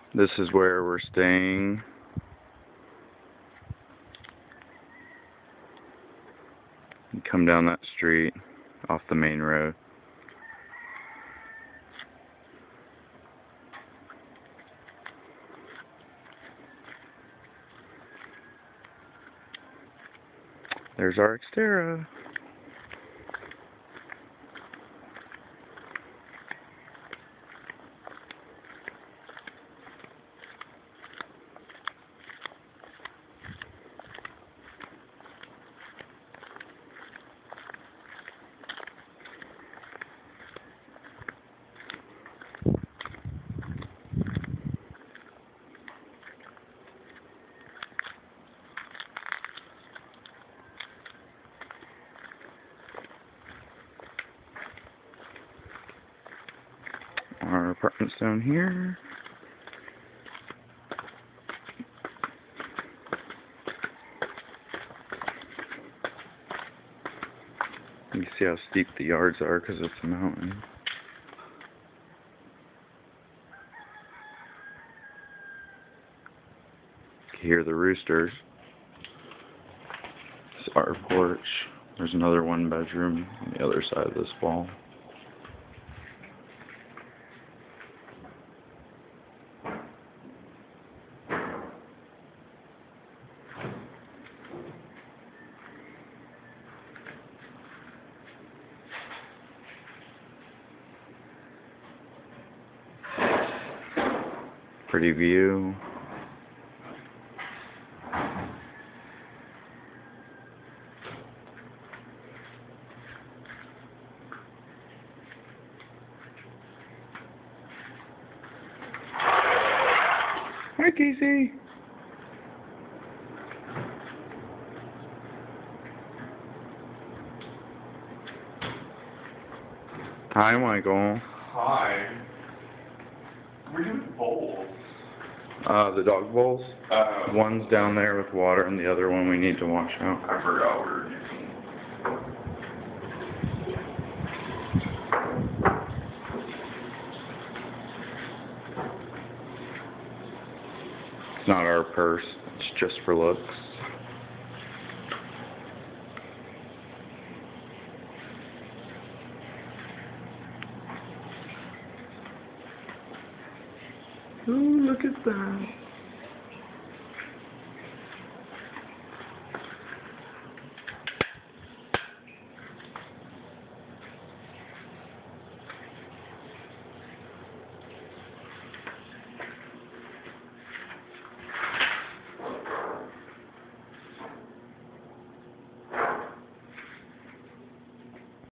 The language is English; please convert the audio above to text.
This is where we're staying. You come down that street off the main road. There's our Xterra. Our apartment's down here. You can see how steep the yards are because it's a mountain. You can hear the roosters. It's our porch. There's another one bedroom on the other side of this wall. Pretty view. Hi, Casey. Hi, Michael. Hi. We're doing bowls. The dog bowls. One's down there with water, and the other one we need to wash out. I forgot we were using. It's not our purse. It's just for looks. Ooh, look at that.